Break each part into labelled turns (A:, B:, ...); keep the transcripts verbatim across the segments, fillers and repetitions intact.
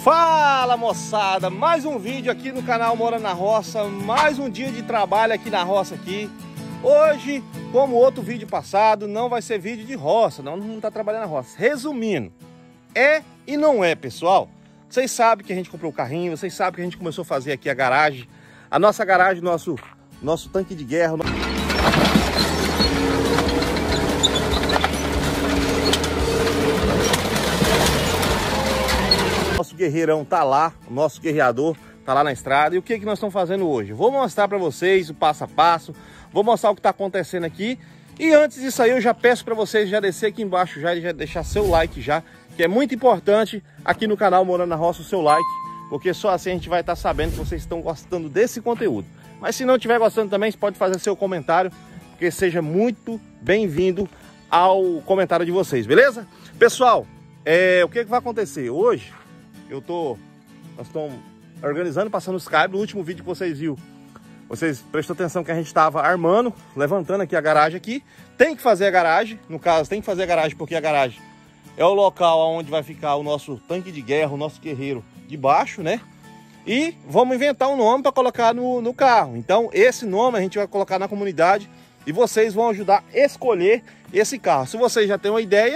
A: Fala moçada, mais um vídeo aqui no canal Mora na Roça, mais um dia de trabalho aqui na roça aqui. Hoje, como outro vídeo passado, não vai ser vídeo de roça, não, não tá trabalhando na roça. Resumindo, é e não é, pessoal. Vocês sabem que a gente comprou o carrinho, vocês sabem que a gente começou a fazer aqui a garagem, a nossa garagem, nosso, nosso tanque de guerra. Nosso guerreirão tá lá, o nosso guerreador tá lá na estrada. E o que que nós estamos fazendo hoje? Vou mostrar para vocês o passo a passo, vou mostrar o que tá acontecendo aqui. E antes disso aí eu já peço para vocês já descer aqui embaixo já e já deixar seu like já, que é muito importante aqui no canal Morando na Roça o seu like, porque só assim a gente vai estar sabendo que vocês estão gostando desse conteúdo. Mas se não estiver gostando também, você pode fazer seu comentário, porque seja muito bem-vindo ao comentário de vocês, beleza? Pessoal, é, o que que vai acontecer hoje? Eu tô, nós estamos organizando, passando os cabos. No último vídeo que vocês viram, vocês prestou atenção que a gente estava armando, levantando aqui a garagem aqui. Tem que fazer a garagem, no caso tem que fazer a garagem porque a garagem é o local onde vai ficar o nosso tanque de guerra, o nosso guerreiro de baixo, né? E vamos inventar um nome para colocar no, no carro. Então esse nome a gente vai colocar na comunidade e vocês vão ajudar a escolher esse carro. Se vocês já têm uma ideia,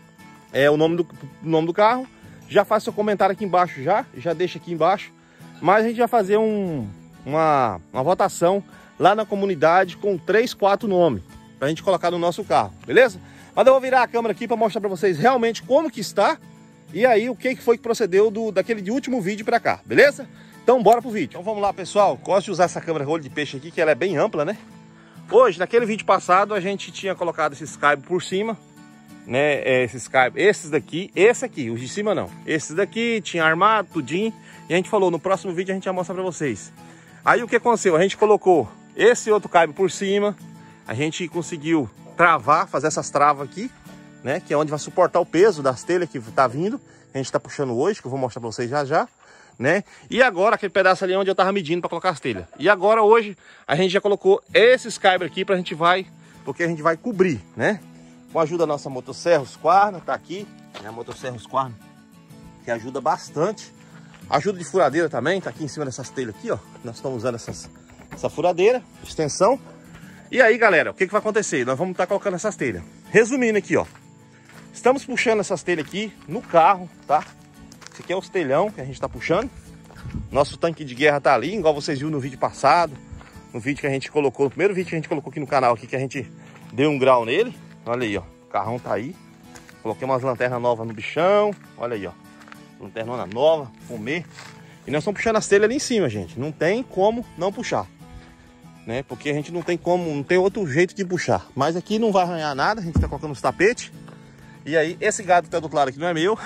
A: é o nome do, o nome do carro, já faz seu comentário aqui embaixo já, já deixa aqui embaixo. Mas a gente vai fazer um, uma, uma votação lá na comunidade com três, quatro nomes pra gente colocar no nosso carro, beleza? Mas eu vou virar a câmera aqui para mostrar para vocês realmente como que está e aí o que foi que procedeu do, daquele de último vídeo para cá, beleza? Então bora pro vídeo. Então vamos lá, pessoal. Gosto de usar essa câmera olho de peixe aqui, que ela é bem ampla, né? Hoje, naquele vídeo passado, a gente tinha colocado esses cabos por cima, né, esses cabos, esses daqui, esse aqui, os de cima não, esses daqui tinha armado tudinho e a gente falou, no próximo vídeo a gente vai mostrar pra vocês. Aí o que aconteceu? A gente colocou esse outro cabo por cima, a gente conseguiu travar, fazer essas travas aqui, né, que é onde vai suportar o peso das telhas que tá vindo, a gente tá puxando hoje, que eu vou mostrar pra vocês já já, né, e agora aquele pedaço ali onde eu tava medindo pra colocar as telhas. E agora hoje a gente já colocou esses cabos aqui pra gente vai, porque a gente vai cobrir, né, com a ajuda da nossa motosserra Husqvarna, tá aqui, né, a motosserra Husqvarna, que ajuda bastante. Ajuda de furadeira também, tá aqui em cima dessas telhas aqui, ó. Nós estamos usando essas, essa furadeira, extensão. E aí, galera, o que que vai acontecer? Nós vamos estar colocando essas telhas. Resumindo aqui, ó. Estamos puxando essas telhas aqui no carro, tá? Esse aqui é os telhão que a gente tá puxando. Nosso tanque de guerra tá ali, igual vocês viram no vídeo passado. No vídeo que a gente colocou, no primeiro vídeo que a gente colocou aqui no canal aqui, que a gente deu um grau nele. Olha aí, ó, o carrão tá aí. Coloquei umas lanternas novas no bichão. Olha aí, ó, lanternona nova, fumê. E nós estamos puxando as telhas ali em cima, gente. Não tem como não puxar, né? Porque a gente não tem como, não tem outro jeito de puxar. Mas aqui não vai arranhar nada, a gente tá colocando os tapetes. E aí, esse gado que tá do outro lado aqui não é meu.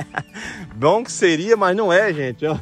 A: Bom que seria, mas não é, gente, ó.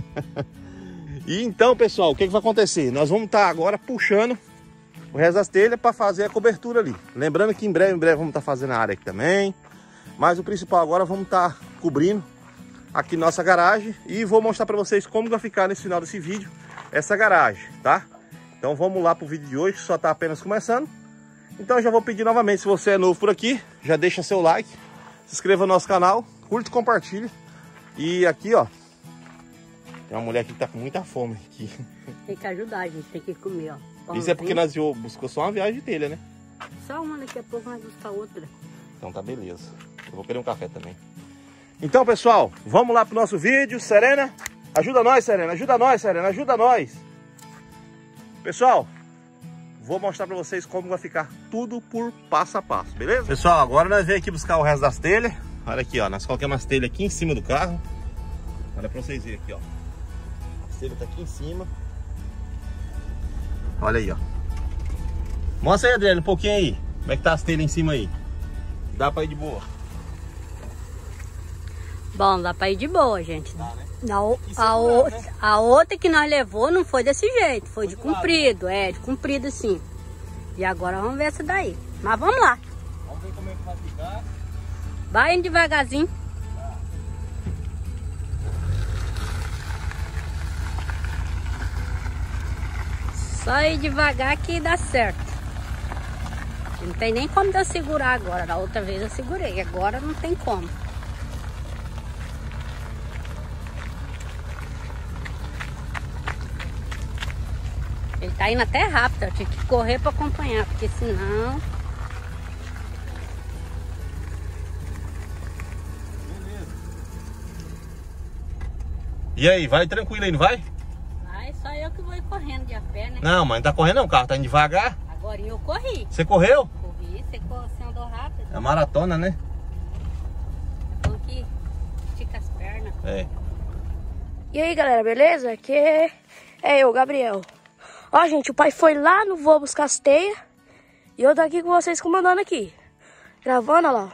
A: E então, pessoal, o que que vai acontecer? Nós vamos estar agora puxando o resto das telhas para fazer a cobertura ali. Lembrando que em breve, em breve vamos estar fazendo a área aqui também. Mas o principal agora vamos estar cobrindo aqui nossa garagem. E vou mostrar para vocês como vai ficar nesse final desse vídeo essa garagem, tá? Então vamos lá pro vídeo de hoje, que só está apenas começando. Então eu já vou pedir novamente, se você é novo por aqui, já deixa seu like, se inscreva no nosso canal, curte e compartilhe. E aqui, ó, tem uma mulher aqui que tá com muita fome aqui.
B: Tem que ajudar, a gente tem que comer, ó. Pãozinho.
A: Isso é porque nós buscou só uma viagem de telha, né?
B: Só uma, daqui a pouco nós buscar outra.
A: Então tá beleza. Eu vou querer um café também. Então, pessoal, vamos lá pro nosso vídeo. Serena, ajuda nós, Serena. Ajuda nós, Serena. Ajuda nós. Pessoal, vou mostrar pra vocês como vai ficar tudo por passo a passo, beleza? Pessoal, agora nós vamos aqui buscar o resto das telhas. Olha aqui, ó. Nós colocamos as telhas aqui em cima do carro. Olha pra vocês verem aqui, ó. A telha tá aqui em cima. Olha aí, ó. Mostra aí, Adriano, um pouquinho aí. Como é que tá as telhas em cima aí? Dá pra ir de boa?
B: Bom, dá pra ir de boa, gente.
A: Dá, né?
B: Não, a, o, né? A outra que nós levou não foi desse jeito. Foi, foi de comprido, lado, né? É, de comprido assim. E agora vamos ver essa daí. Mas vamos lá.
A: Vamos ver como é que vai ficar.
B: Vai indo devagarzinho. Só ir devagar que dá certo. Não tem nem como eu segurar agora. Da outra vez eu segurei, agora não tem como. Ele tá indo até rápido, eu tive que correr pra acompanhar, porque senão...
A: Beleza. E aí, vai tranquilo aí, não vai?
B: Vai, só eu que vou ir correndo de a pé, né?
A: Não, mas não tá correndo não, o carro tá indo devagar.
B: Agora eu corri.
A: Você correu?
B: Corri, você, você andou rápido.
A: É maratona, né?
B: É bom que estica as pernas.
A: É.
C: E aí, galera, beleza? Aqui é eu, Gabriel. Ó, gente, o pai foi lá no voo buscar as teias. E eu tô aqui com vocês comandando aqui. Gravando, olha lá.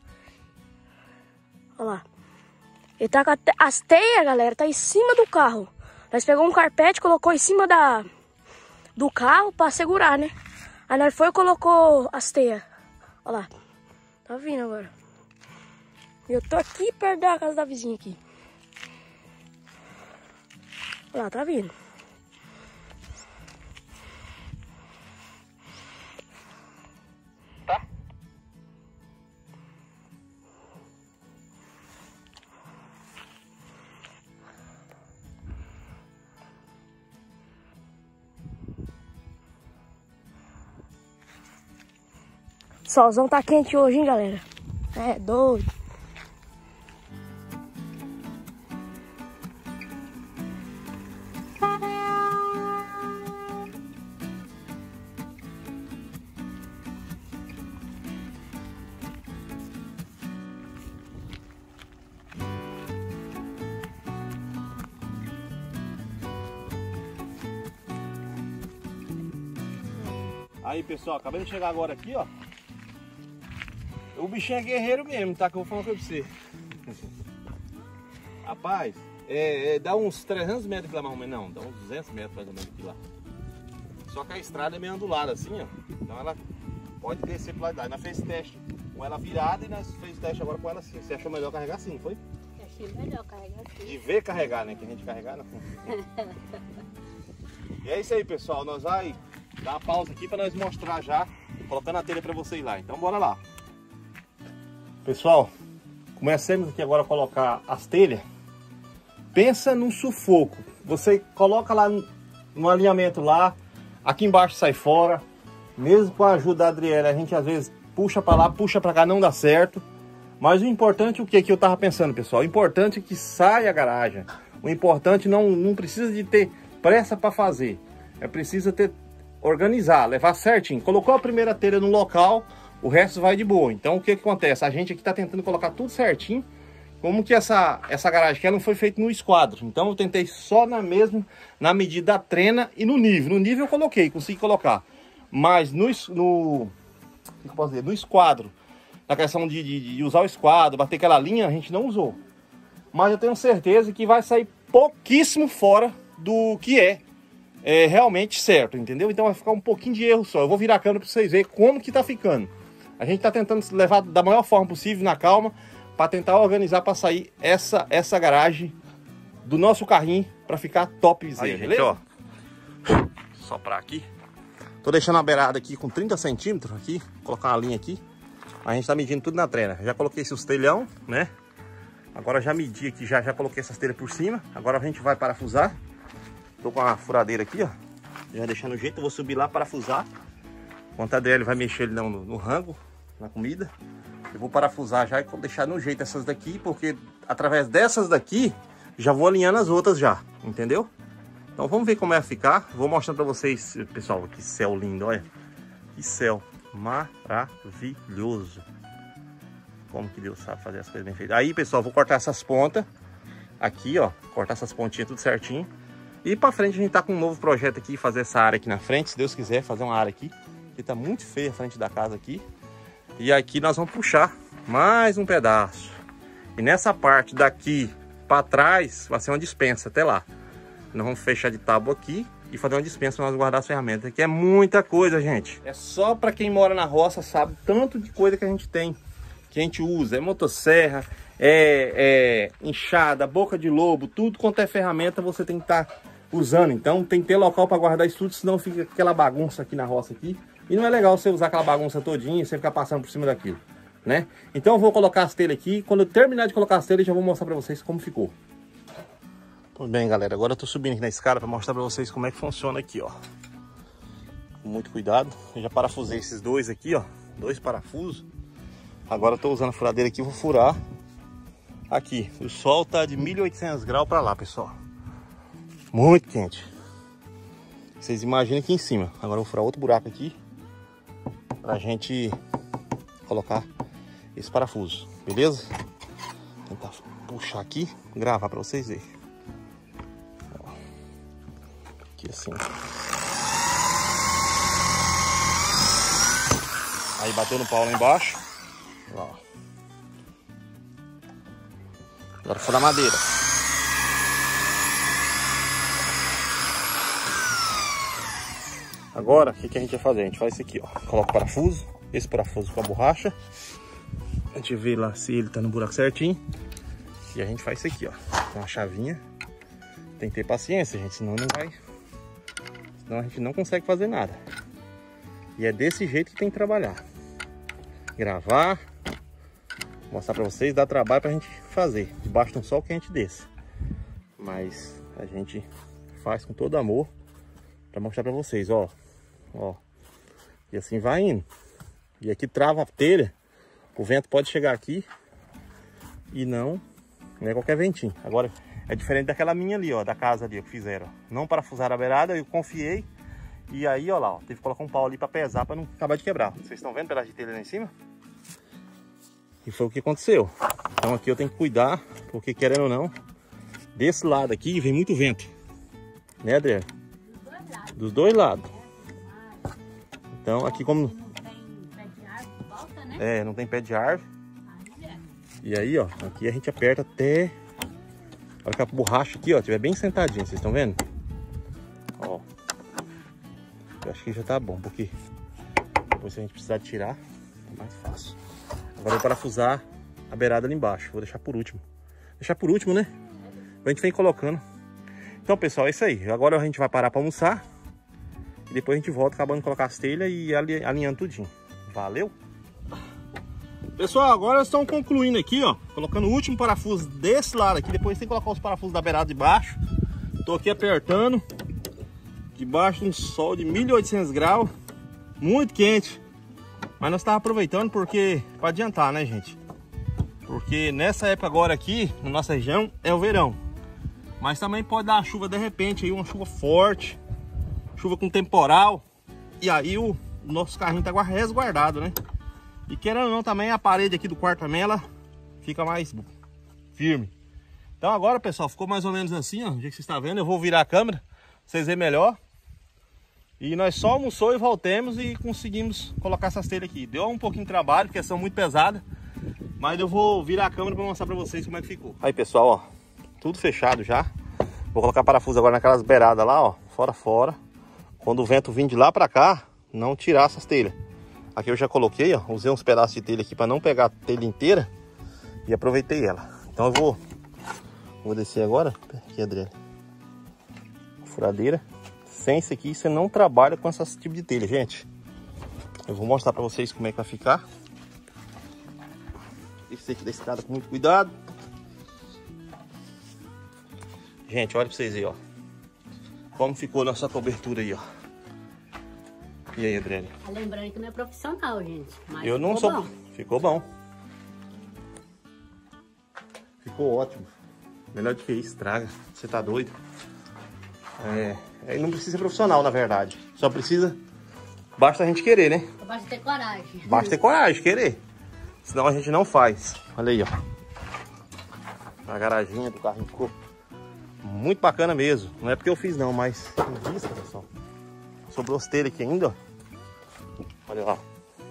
C: Olha lá. Ele tá com a te... as teias, galera, tá em cima do carro. Nós pegamos um carpete, colocou em cima da... do carro pra segurar, né? Aí nós foi e colocou as teias. Olha lá. Tá vindo agora. E eu tô aqui perto da casa da vizinha aqui. Olha lá, tá vindo.
A: Tá.
C: Solzão tá quente hoje, hein, galera? É doido.
A: Aí, pessoal, acabei de chegar agora aqui, ó. O bichinho é guerreiro mesmo, tá? Que eu vou falar uma coisa pra você. Rapaz, é, é, dá uns trezentos metros lá mais ou menos, não, dá uns duzentos metros mais ou menos aqui lá. Só que a estrada é meio ondulada assim, ó. Então ela pode descer pro lado de lá. Nós fez teste com ela virada e nós fez teste agora com ela assim. Você achou melhor carregar assim, não foi?
B: Eu achei melhor carregar assim.
A: De ver carregar, né? Que a gente carregar não. E é isso aí, pessoal. Nós vai dar uma pausa aqui para nós mostrar já, colocando a telha para vocês lá. Então bora lá. Pessoal, comecemos aqui agora a colocar as telhas. Pensa num sufoco. Você coloca lá no alinhamento lá, aqui embaixo sai fora. Mesmo com a ajuda da Adriele, a gente às vezes puxa para lá, puxa para cá, não dá certo. Mas o importante, o que que eu tava pensando, pessoal? O importante é que saia a garagem. O importante não, não precisa de ter pressa para fazer. É preciso ter organizar, levar certinho. Colocou a primeira telha no local, o resto vai de boa. Então o que que acontece? A gente aqui tá tentando colocar tudo certinho. Como que essa, essa garagem aqui não foi feita no esquadro. Então eu tentei só na mesma, na medida da trena e no nível. No nível eu coloquei, consegui colocar. Mas no, no, o que eu posso dizer? No esquadro, na questão de, de, de usar o esquadro, bater aquela linha, a gente não usou. Mas eu tenho certeza que vai sair pouquíssimo fora do que é, é realmente certo, entendeu? Então vai ficar um pouquinho de erro só. Eu vou virar a câmera para vocês verem como que tá ficando. A gente tá tentando levar da maior forma possível, na calma, para tentar organizar para sair essa, essa garagem do nosso carrinho para ficar topzera. Aí, gente, ó. Soprar aqui. Tô deixando a beirada aqui com trinta centímetros aqui, colocar uma linha aqui. A gente tá medindo tudo na trena. Já coloquei esses telhão, né? Agora já medi aqui, já, já coloquei essas telhas por cima. Agora a gente vai parafusar. Tô com a furadeira aqui, ó. Já deixando o jeito, eu vou subir lá parafusar. Enquanto a Adriele vai mexer ele no, no rango, na comida. Eu vou parafusar já e deixar no jeito essas daqui, porque através dessas daqui, já vou alinhando as outras já, entendeu? Então vamos ver como é ficar. Vou mostrando pra vocês, pessoal, que céu lindo, olha. Que céu maravilhoso. Como que Deus sabe fazer as coisas bem feitas. Aí, pessoal, vou cortar essas pontas. Aqui, ó, cortar essas pontinhas tudo certinho. E pra frente a gente tá com um novo projeto aqui, fazer essa área aqui na frente, se Deus quiser, fazer uma área aqui. Que tá muito feia a frente da casa aqui. E aqui nós vamos puxar mais um pedaço. E nessa parte daqui para trás vai ser uma dispensa até lá. Nós vamos fechar de tábua aqui e fazer uma dispensa para nós guardar as ferramentas. Aqui é muita coisa, gente. É só para quem mora na roça sabe tanto de coisa que a gente tem, que a gente usa. É motosserra, é, é enxada, boca de lobo, tudo quanto é ferramenta você tem que estar tá usando. Então tem que ter local para guardar isso tudo, senão fica aquela bagunça aqui na roça aqui. E não é legal você usar aquela bagunça todinha e você ficar passando por cima daquilo, né? Então eu vou colocar as telhas aqui. Quando eu terminar de colocar as telhas, já vou mostrar pra vocês como ficou. Tudo bem, galera. Agora eu tô subindo aqui na escada pra mostrar pra vocês como é que funciona aqui, ó. com muito cuidado. Eu já parafusei esses dois aqui, ó. Dois parafusos. Agora eu tô usando a furadeira aqui, vou furar aqui. O sol tá de mil e oitocentos graus pra lá, pessoal. Muito quente. Vocês imaginem aqui em cima. Agora eu vou furar outro buraco aqui pra gente colocar esse parafuso, beleza? Vou tentar puxar aqui, gravar pra vocês verem. Ó. Aqui assim. Aí bateu no pau lá embaixo. Ó. Agora furar a madeira. Agora, o que, que a gente vai fazer? A gente faz isso aqui, ó. Coloca o parafuso, esse parafuso com a borracha. A gente vê lá se ele tá no buraco certinho. E a gente faz isso aqui, ó. Com a chavinha. Tem que ter paciência, gente, senão não vai... Senão a gente não consegue fazer nada. E é desse jeito que tem que trabalhar. Gravar. Mostrar pra vocês, dá trabalho pra gente fazer. Debaixo de um sol que a gente desce. Mas a gente faz com todo amor. Pra mostrar pra vocês, ó. Ó. E assim vai indo. E aqui trava a telha. O vento pode chegar aqui. E não... Não é qualquer ventinho. Agora é diferente daquela minha ali, ó. Da casa ali, ó, que fizeram. Ó. Não parafusaram a beirada, eu confiei. E aí, ó lá, ó. Teve que colocar um pau ali pra pesar, pra não acabar de quebrar. Vocês estão vendo o pedaço de telha lá em cima? E foi o que aconteceu. Então aqui eu tenho que cuidar, porque querendo ou não, desse lado aqui vem muito vento. Né, Adriana? Dos dois lados. Então aqui como... Não tem pé de árvore, volta, né? É, não tem pé de árvore. E aí, ó, aqui a gente aperta até... Olha que a borracha aqui, ó, estiver bem sentadinha, vocês estão vendo? Ó. Eu acho que já tá bom, porque depois se a gente precisar tirar, é mais fácil. Agora eu vou parafusar a beirada ali embaixo. Vou deixar por último. Deixar por último, né? A gente vem colocando. Então, pessoal, é isso aí. Agora a gente vai parar para almoçar. E depois a gente volta acabando de colocar as telhas e alinhando tudinho. Valeu? Pessoal, agora estão concluindo aqui, ó. Colocando o último parafuso desse lado aqui. Depois tem que colocar os parafusos da beirada de baixo. Tô aqui apertando. Debaixo de um sol de mil e oitocentos graus. Muito quente. Mas nós estávamos aproveitando porque... Para adiantar, né, gente? Porque nessa época agora aqui, na nossa região, é o verão. Mas também pode dar uma chuva de repente aí, uma chuva forte. Chuva com temporal. E aí o nosso carrinho tá resguardado, né? E querendo ou não também, a parede aqui do quarto também, ela fica mais firme. Então agora, pessoal, ficou mais ou menos assim, ó. Do jeito que vocês estão vendo, eu vou virar a câmera pra vocês verem melhor. E nós só almoçou e voltemos e conseguimos colocar essas telhas aqui. Deu um pouquinho de trabalho, porque são muito pesadas. Mas eu vou virar a câmera para mostrar para vocês como é que ficou. Aí, pessoal, ó. Tudo fechado já. Vou colocar parafuso agora naquelas beiradas lá, ó. Fora, fora. Quando o vento vir de lá para cá, não tirar essas telhas. Aqui eu já coloquei, ó. Usei uns pedaços de telha aqui para não pegar a telha inteira. E aproveitei ela. Então eu vou... Vou descer agora. Aqui, Adriana. Furadeira. Sem isso aqui, você não trabalha com esse tipo de telha, gente. Eu vou mostrar pra vocês como é que vai ficar. Esse aqui da escada com muito cuidado. Gente, olha pra vocês aí, ó. Como ficou nossa cobertura aí, ó. E aí, Adriane?
B: Lembrando que não é profissional, gente. Mas
A: eu não
B: ficou
A: sou.
B: Bom.
A: Ficou bom. Ficou ótimo. Melhor do que isso, estraga. Você tá doido? É, aí não precisa ser profissional, na verdade. Só precisa... Basta a gente querer, né?
B: Basta ter coragem.
A: Basta ter coragem, querer. Senão a gente não faz. Olha aí, ó. A garaginha do carro ficou muito bacana mesmo. Não é porque eu fiz não, mas... Vista, pessoal. Sobrou as telhas aqui ainda, ó. Olha lá.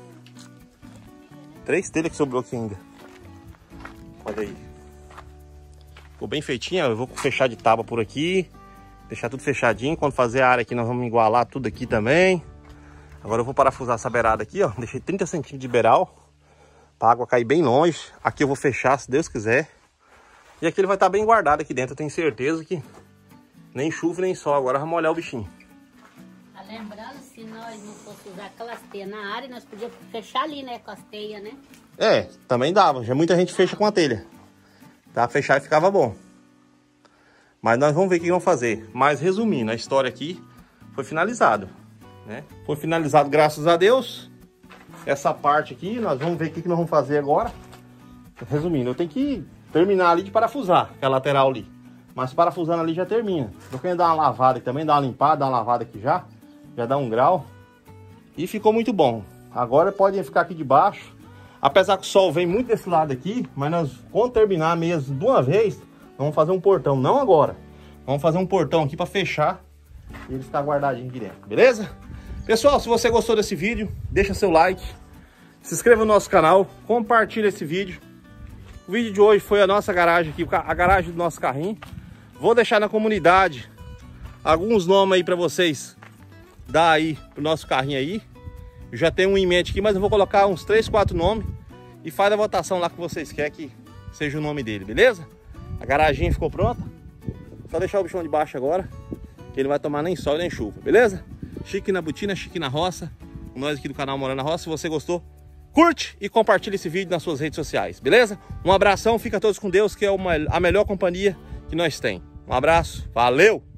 A: Três telhas que sobrou aqui ainda. Olha aí. Ficou bem feitinha. Eu vou fechar de tábua por aqui. Deixar tudo fechadinho. Quando fazer a área aqui, nós vamos igualar tudo aqui também. Agora eu vou parafusar essa beirada aqui, ó. Deixei trinta centímetros de beiral. Pra água cair bem longe. Aqui eu vou fechar, se Deus quiser. E aqui ele vai estar bem guardado aqui dentro. Eu tenho certeza que nem chuva nem sol. Agora vai molhar o bichinho.
B: Tá lembrando, se nós não fosse usar aquelas teias na área, nós podíamos fechar ali, né? Com as teias, né?
A: É, também dava. Já muita gente fecha com a telha. Tá? Fechar e ficava bom. Mas nós vamos ver o que vamos fazer. Mas resumindo, a história aqui foi finalizada. né? Foi finalizado, graças a Deus. Essa parte aqui, nós vamos ver o que, que nós vamos fazer agora. Resumindo, eu tenho que terminar ali de parafusar, que é a lateral ali. Mas parafusando ali já termina. Eu quero dar uma lavada aqui também, dar uma limpada, dar uma lavada aqui já. Já dá um grau. E ficou muito bom. Agora podem ficar aqui debaixo. Apesar que o sol vem muito desse lado aqui, mas nós, quando terminar mesmo de uma vez, vamos fazer um portão. Não agora. Vamos fazer um portão aqui para fechar e ele ficar guardadinho aqui dentro. Beleza? Pessoal, se você gostou desse vídeo, deixa seu like. Se inscreva no nosso canal. Compartilha esse vídeo. O vídeo de hoje foi a nossa garagem aqui, a garagem do nosso carrinho. Vou deixar na comunidade alguns nomes aí para vocês dar aí pro nosso carrinho aí. Eu já tenho um em mente aqui, mas eu vou colocar uns três, quatro nomes e faz a votação lá que vocês querem que seja o nome dele, beleza? A garaginha ficou pronta. Só deixar o bichão de baixo agora, que ele vai tomar nem sol nem chuva, beleza? Chique na botina, chique na roça. Com nós aqui do canal Morando na Roça. Se você gostou, curte e compartilha esse vídeo nas suas redes sociais, beleza? Um abração, fica todos com Deus, que é uma, a melhor companhia que nós tem. Um abraço, valeu!